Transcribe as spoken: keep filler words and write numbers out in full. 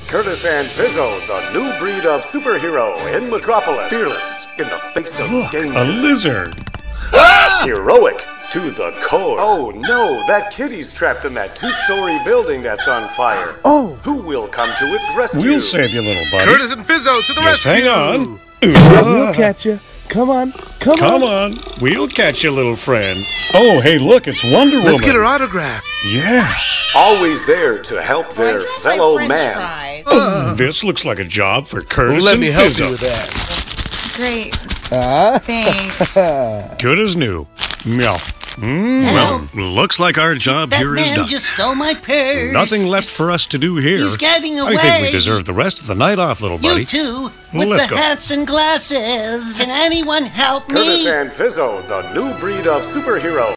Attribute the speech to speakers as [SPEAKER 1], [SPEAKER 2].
[SPEAKER 1] Curtis and Fizzo, the new breed of superhero in Metropolis. Fearless in the face of
[SPEAKER 2] Look,
[SPEAKER 1] danger.
[SPEAKER 2] a lizard.
[SPEAKER 1] Heroic to the core. Oh no, that kitty's trapped in that two-story building that's on fire.
[SPEAKER 3] Oh.
[SPEAKER 1] Who will come to its rescue?
[SPEAKER 2] We'll save you, little buddy.
[SPEAKER 4] Curtis and Fizzo to the
[SPEAKER 2] Just
[SPEAKER 4] rescue!
[SPEAKER 2] hang on.
[SPEAKER 3] We'll catch you. Come on. Come,
[SPEAKER 2] Come
[SPEAKER 3] on.
[SPEAKER 2] on. We'll catch you, little friend. Oh, hey, look, it's Wonder Woman.
[SPEAKER 4] Let's get her autograph.
[SPEAKER 2] Yeah.
[SPEAKER 1] Always there to help their fellow man.
[SPEAKER 2] This looks like a job for Curtis
[SPEAKER 4] Let
[SPEAKER 2] and
[SPEAKER 4] me help
[SPEAKER 2] Fizzo.
[SPEAKER 4] you with that.
[SPEAKER 5] Great.
[SPEAKER 3] Uh,
[SPEAKER 5] Thanks.
[SPEAKER 2] Good as new. Meow. Mm, well, looks like our job
[SPEAKER 6] That
[SPEAKER 2] here is
[SPEAKER 6] man
[SPEAKER 2] done.
[SPEAKER 6] just stole my purse.
[SPEAKER 2] Nothing left for us to do here.
[SPEAKER 6] He's getting
[SPEAKER 2] I think we
[SPEAKER 6] away.
[SPEAKER 2] deserve the rest of the night off, little buddy.
[SPEAKER 6] You too,
[SPEAKER 2] Well,
[SPEAKER 6] with
[SPEAKER 2] let's
[SPEAKER 6] the
[SPEAKER 2] go.
[SPEAKER 6] hats and glasses. Can anyone help
[SPEAKER 1] Curtis
[SPEAKER 6] me?
[SPEAKER 1] and Fizzo, the new breed of superhero.